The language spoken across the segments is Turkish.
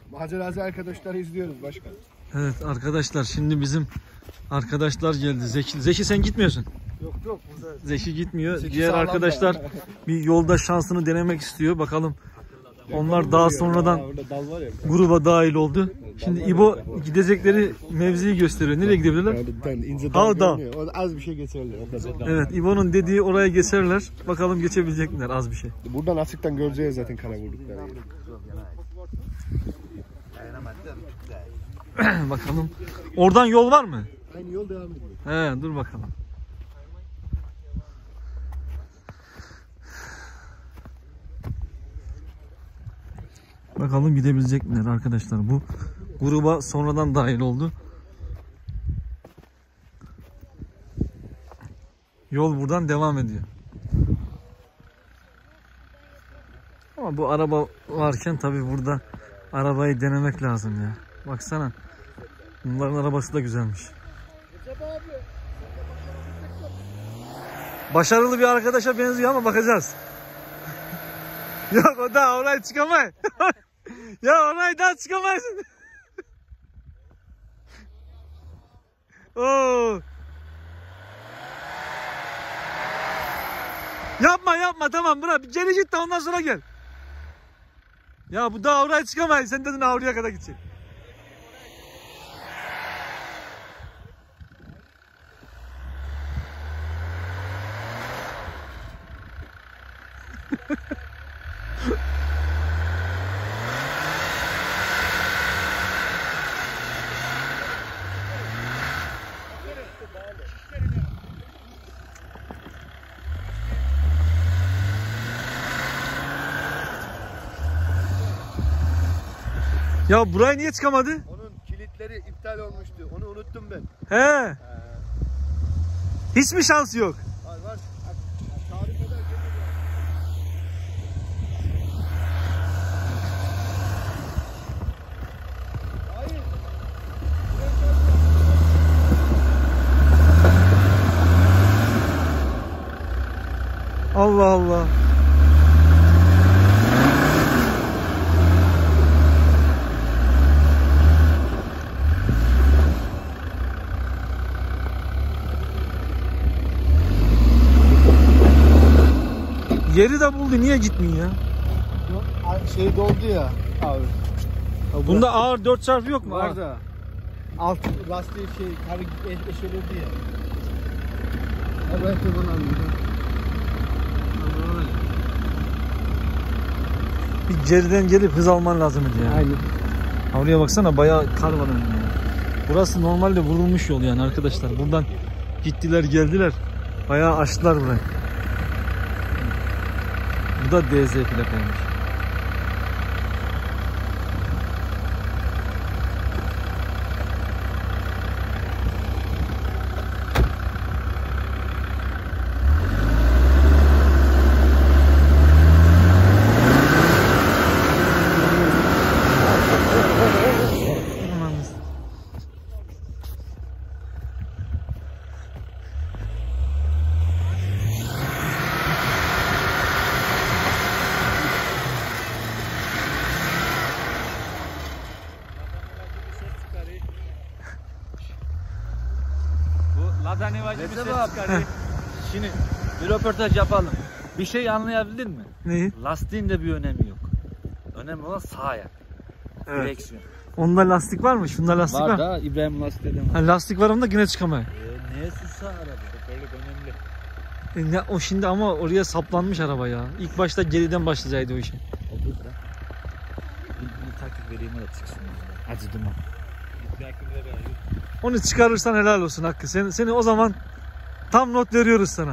Maceracı arkadaşları izliyoruz başkan. Evet arkadaşlar, şimdi bizim arkadaşlar geldi. Zeki sen gitmiyorsun. Yok burada. Zeki gitmiyor. Zeki Diğer arkadaşlar bir yolda şansını denemek istiyor. Bakalım. Onlar daha sonradan gruba dahil oldu. Şimdi İbo gidecekleri mevziyi gösteriyor. Nereye gidebilirler? Havda. Az bir şey geçerler. Evet, İbo'nun dediği oraya geçerler. Bakalım geçebilecek miler, az bir şey. Buradan açıktan göreceğiz zaten kara vurdukları. Bakalım. Oradan yol var mı? Aynı yol devam ediyor. He, dur bakalım. Bakalım gidebilecek miler arkadaşlar. Bu gruba sonradan dahil oldu. Yol buradan devam ediyor. Ama bu araba varken tabii burada arabayı denemek lazım ya. Baksana. Bunların arabası da güzelmiş. Başarılı bir arkadaşa benziyor ama bakacağız. Yok, o da oraya çıkamay. Ya oraya daha çıkamazsın. Oo. Yapma tamam, bırak. Geri git de ondan sonra gel. Ya bu daha oraya çıkamayız. Sen dedin oraya kadar gidecek. Ya buraya niye çıkamadı? Onun kilitleri iptal olmuştu. Onu unuttum ben. He. Hiç mi şansı yok? Var. Tarih kadar geliyor. Hayır. Allah Allah. Yeri de buldu, niye gitmiyor ya? Şey doldu ya abi. Bunda ağır 4 çarpı yok mu? Var da. Alt lastiği karı eşeledi ya. Evet bunu anladım. Bir geriden gelip hız alman lazım idi ya. Aynen. Oraya baksana, bayağı kar var önünde. Burası normalde vurulmuş yol yani arkadaşlar. Buradan gittiler geldiler. Bayağı açtılar burayı. Bu da DZ plakaymış. Şimdi bir röportaj yapalım. Bir şey anlayabildin mi? Neyi? Lastiğin de bir önemi yok. Önemli olan sağ ayak. Evet. Direksiyon. Onda lastik var mı? Şunda lastik var. Var da İbrahim lastikten var. Ha, lastik var onda yine çıkamıyor. Neye sağ araba? Şoförlük önemli. O şimdi ama oraya saplanmış araba ya. İlk başta geriden başlayacaktı o işe. O burada. Bir takip vereyim de çıksın. Acıdım o. Onu çıkarırsan helal olsun Hakkı. Seni o zaman tam not veriyoruz sana.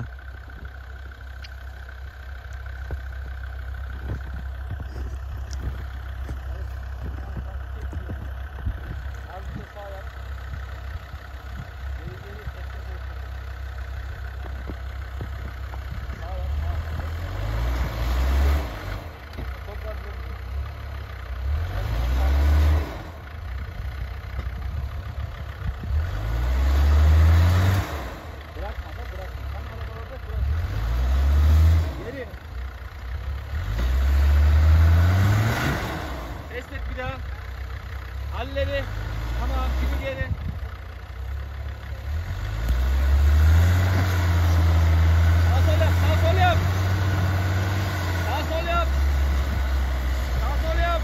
Halleri. Tamam, kimi geri. Sağ sol yap, sağ sol yap. Sağ sol yap. Sağ sol yap.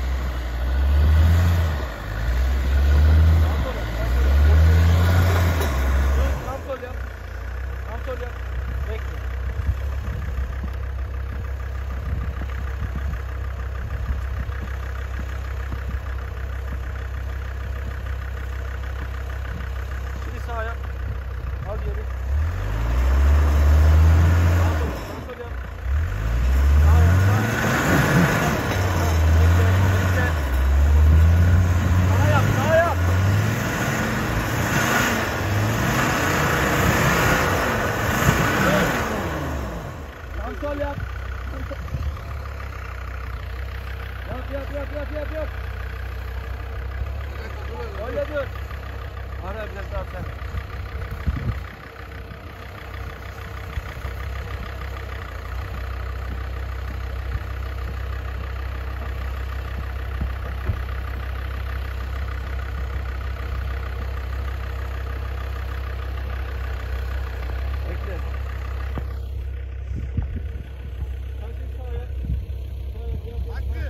Sağ sol yap. Sağ sol yap. Bekle. Şimdi sağ yap. Al geri. Sağ sol yap. Sağ sol yap. Sağ yap. Sağ yap. Bekle. Bekle. Sağ yap. Sağ yap. Sağ sol yap. Yap. Öyle dur. Ara biraz daha sen. Bekle. Hadi sağa. Hakkı.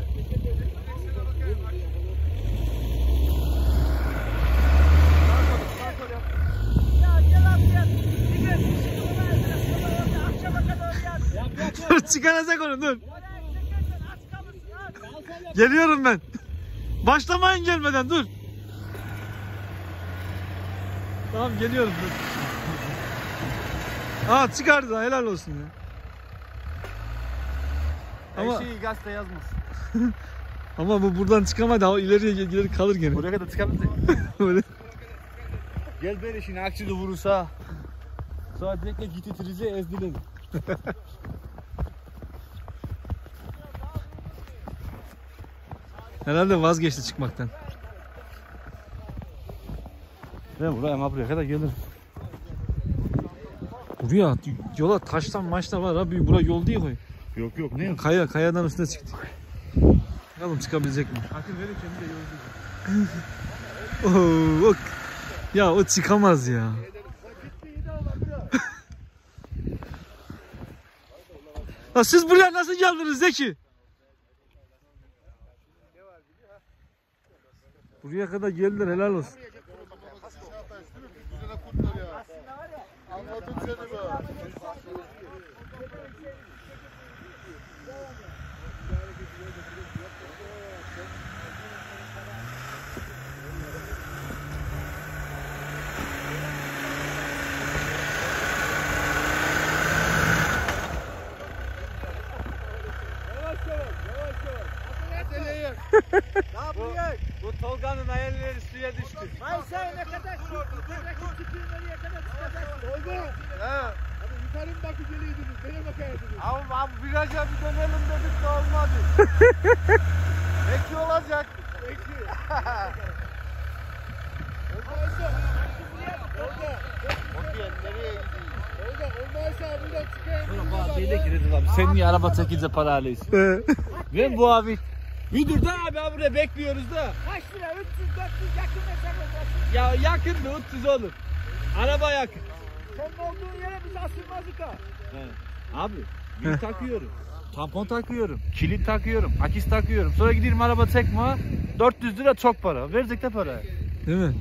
Dur çıkaracak onu dur. Geliyorum ben. Başlamayın gelmeden dur. Tamam geliyorum dur. Aa çıkardı helal olsun ya. Ama Her şeyi gazete yazmaz. ama bu buradan çıkamadı. O ileri kalır gene. Buraya kadar çıkardı. Böyle. Gel böyle şimdi aksini vurursa. Sonra direkt gititirici ezdiler. Herhalde vazgeçti çıkmaktan. Ben buraya kadar gelir. Buraya yola taştan maçta var abi. Bura yol değil koy. Yok ne? Kayadan üstüne çıktı. Bakalım çıkabilecek mi? Akıl verir kendi de yolcu. Oo, ya o çıkamaz ya. Ya siz buraya nasıl geldiniz Zeki? Buraya kadar geldiler helal olsun. Anladım seni be. Bu Tolga'nın hayalleri suya düştü. Hayır sen ne kadar nereye kadar çıkacaksın? Oldu. He. Hadi yukarı mı bakıcılıydınız? Nereye bakaydınız? Abi viraja bir dönelim dedik de olmadı. Peki olacak. Peki. Olmazsa. Oldu. Bakayım nereye gidiyor? Oldu. Olmazsa buradan çıkayım. Bana dile girdin abi. Sen niye araba çekince para alıyorsun? Ben bu abi. Bir dur da abi burada bekliyoruz da. Kaç lira? 300-400 yakın mesafe. Ya yakın da 300 olur. Araba yakın. Senin olduğun yere biz asılmazdık ha. Abi bir takıyorum. Tampon takıyorum. Kilit takıyorum. Akis takıyorum. Sonra gidiyorum araba çekme. 400 lira çok para. Verecek de para. Değil mi?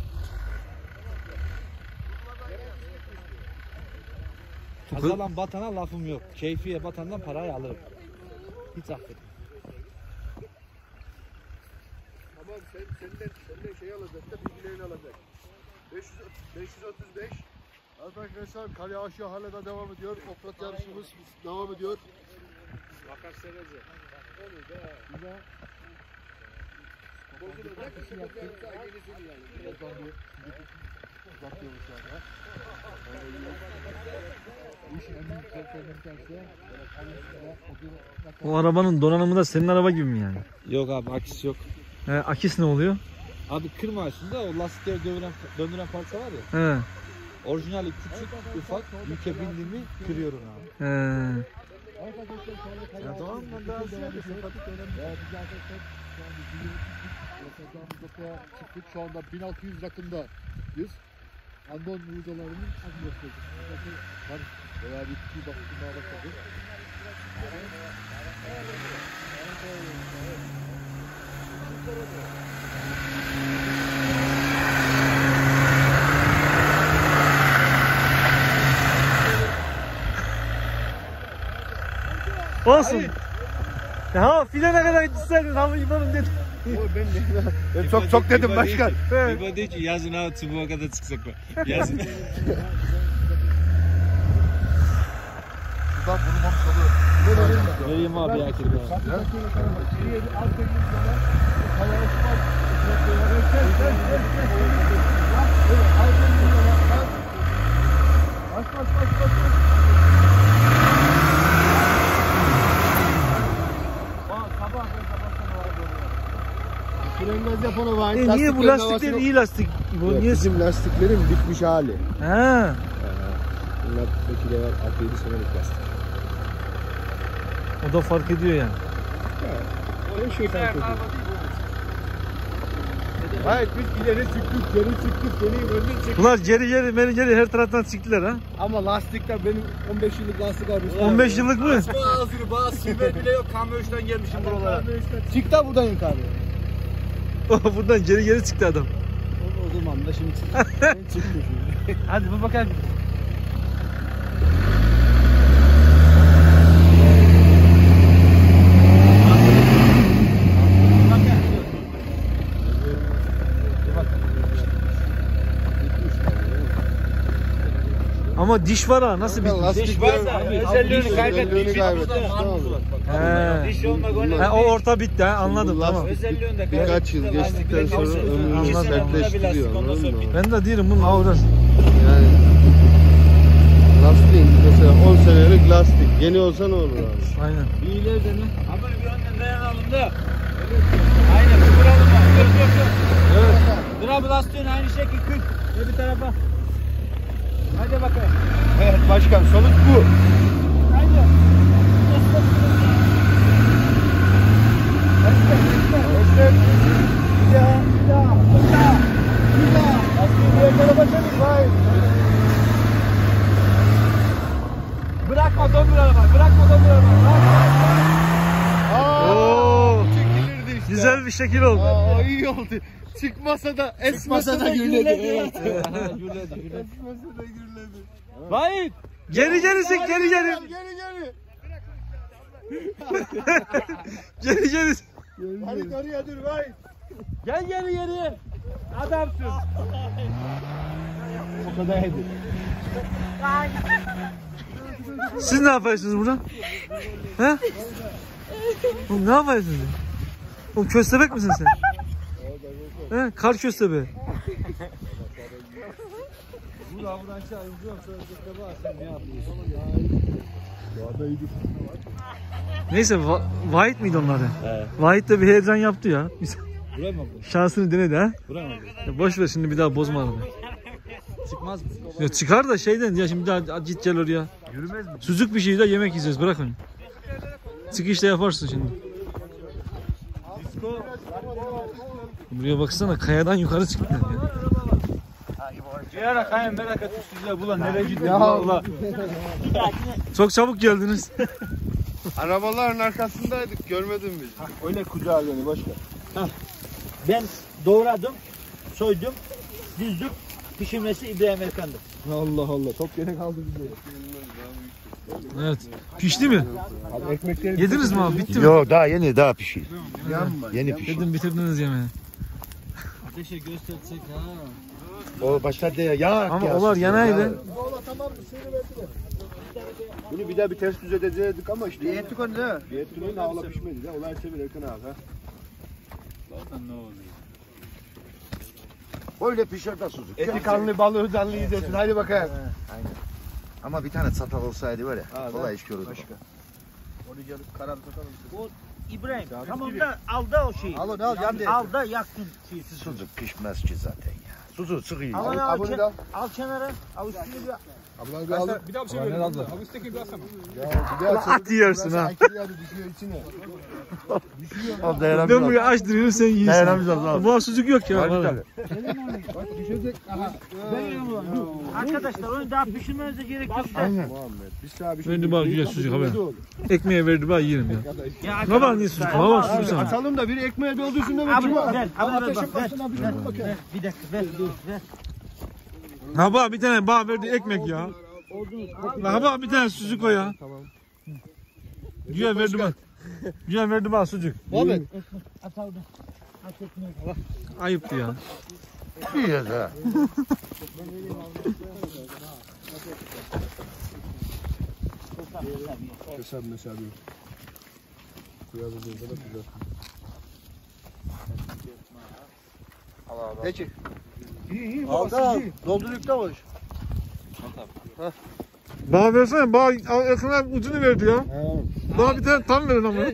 Kazalan batana lafım yok. Keyfiye batandan parayı alırım. Hiç affetmem. Tamam senden şey alacak da bilgilerini alacak. 535. Arkadaşlar kale aşağı hala devam ediyor. Ofrat yarışımız devam ediyor. Bakar sevece. O arabanın donanımı da senin araba gibi mi yani? Yok abi akis yok. Akis ne oluyor? Abi kırma aslında o lastikleri döndüren parça var ya. He. Orijinali küçük, ufak, yüke bindiğimi kırıyorum abi. He. Ya tamam ben daha Başlığa çıktık. Şu anda 1600 rakımdayız. Andon buğdalarının atmosferi. Kar veya bitki bakımına başladı. Olsun. Ya file ne kadar gitsen ama İbo'nun dedi. Ben çok dedim başkan. İbo diyor ki yazın ha çubuğa kadar çıksak mı? Yazın. Buradan vurmamış oluyor. Vereyim abi ya kirli. Frenmez yapana var. Niye bu lastikler iyi lastik? Bu niye? Bizim lastiklerin bitmiş hali. Ha. Bunlar peki de var 6-7 senelik lastik. O da fark ediyor yani. Her şey fark ediyor. Hayır biz ileri çıktık, geri çıktık, geri önüne çıktık. Bunlar geri her taraftan çıktılar ha. Ama lastikler benim 15 yıllık lastik almış. 15 yıllık mı? Ağzını bazı sivri bile yok. Kamyondan gelmişim buralara. Çık da buradan yukarı. Buradan geri çıktı adam. O zaman da şimdi çıktı. Hadi bir bakalım. Ama diş var ha nasıl bitmiş? Lastik var da özelliğini kaybetmiş. He. Diş olmak öyle. He, o orta bitti ha anladım tamam. Özelliğini de birkaç yıl geçtikten sonra ömrünü sertleştiriyor. Anladın mı? Ben de diyorum bunun aurası. Yani lastiğin mesela 10 senelik lastik. Yeni olsa ne olur abi? Aynen. Bir ileri dene. Abi bir önden dayanalım da. Aynen bir duralım bak. Dur. Evet. Dur abi lastiğini aynı şekil kır. Ve bir tarafa. Hadi bakalım. Evet başkan sonuç bu. Haydi. Bırakma döndür araba. Oo, Çekilirdi işte. güzel bir şekil oldu. Aa, iyi oldu. Çıkmasa da esmasa da gürledi. Evet. Gürledi. Esmasa da gürledi. Vahit. Geri sık geri. Geri. Geri. Hadi karıya dur vay. Gel geri. Adamsın. O kadar yedi. Siz ne yapıyorsunuz burada? He? Oğlum ne yapıyorsunuz? Oğlum köstebek misin sen? He? Kar köstebeği. Buradan aşağı ineceğim sonra köstebeği sen ne yapıyorsun? Neyse Vahit miydi onları? Vahit de bir heyecan yaptı ya. Buraya mı bu? Şansını denedi ha. Buraya mı bu? Ya boş ver şimdi bir daha bozma arabayı. Çıkmaz mı? Ya çıkar da şeyden ya şimdi bir daha git gel oraya. Yürümez mi? Sucuk bir şey de yemek yiyeceğiz bırak onu. Çıkışta yaparsın şimdi. Buraya baksana kayadan yukarı çıktılar ya. Ciğer kayın merak etmiş sizler bulan nereye gidiyor? Ya Allah. Çok çabuk geldiniz. Arabaların arkasındaydık görmedin mi? Öyle kucağı beni başka. Ben doğradım, soydum, düzdüm. Pişirmesi İbrahim Erkan'dı. Allah Allah top gene kaldı bize. Evet. Pişti mi? Abi ekmekleri Yediniz mi abi? Bitti mi? Yok daha pişiyor. yanma. Yeni pişiyor. Dedim bitirdiniz yemeği. Ateşe göstersek ha. O başladı ya. Ama olar yanaydı. Bunu bir daha bir ters düz edecektik ama işte. Diyettik onu değil mi? Diyettik onu da havla pişmedi de. Olay çevir Erkan abi ha. Ne oluyor? Öyle pişer de sucuk. Eti kanlı balığı canlı yiyeceksin. Hadi bakayım. Aynen. Ama bir tane çatal olsaydı var ya. Kolay iş görürdü. Onu gelip karar takalım. O İbrahim tamam da al da o şeyi. Al onu al yan Al da yaktın şeyi. Sucuk pişmez ki zaten ya. Susu sıkıyor. Aman Abone de. al kenara. Al üstünü bir. Ablan bir aldı. Bir daha bir şey verin. Abi üstteki biraz ama. Ya bir daha At yersin ha. Yani düşüyor içine. O Ben dayanamıyor. buraya aç duruyorum sen yiyorsun. Dayanamayacağız abi. Bu sucuk yok ya. vallahi. Bak düşecek. Aha. Arkadaşlar onu daha pişirmenize gerek yok. Muhammed. Biz sana bir şey Verdi bana güzel sucuk abi. Ekmeğe verdi bana yerim ya. Ne var niye sucuk? Ne var sucuk sana? Atalım da biri ekmeğe doldursun da Abi bakayım. ver. Abi ver Ateşin bak ver. başına bir tut bakayım. Bir dakika ver. Ver. Ha bak bir tane bana verdi ekmek ya. Ha bak bir tane sucuk o ya. Tamam. Güya verdi bana. Güya verdi bana sucuk. Muhammed. At orada. At ekmeği. Ayıptı ya. Yiyoruz ha. Keser mesela diyor. Kuyarız orada da güzel. Peki. İyi. Aldı. Dolduruk da var. Bana versene. Bana ekmeğin ucunu verdi ya. Bana bir tane tam verin ama.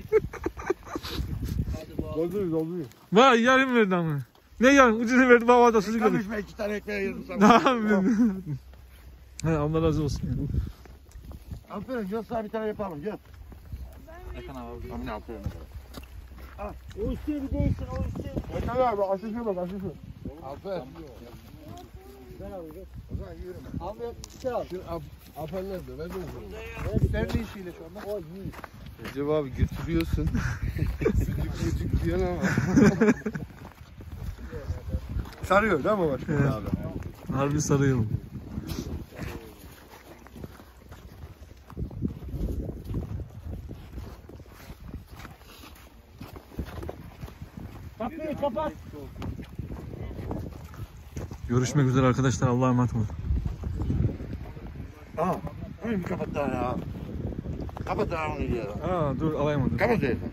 Dolduruyor. Bana yarım verdi ama. Ne yarım? Ucunu verdi bana da sucuk verdi. Konuşma 2 tane ekmeğe yedim sana. Ne yapayım? He Allah razı olsun. Aferin gel sana bir tane yapalım gel. Amin aferin. O üstüne bir değilsin. O üstüne. Ekran abi aşışıyor bak aşışıyor. Aferin. Abi şey al. Aferin nerede? Ver bunu. Serdi işiyle şu anda. O iyi. Recep abi götürüyorsun. Sucuk diyen ama. Sarıyor değil mi başkanım Evet. abi? Harbi sarıyorum. Kapıyı kapat. Görüşmek üzere arkadaşlar. Allah'a emanet olun. Aa, kapat daha ya. Kapat daha onu ya. Aa dur alayım onu. Kapat.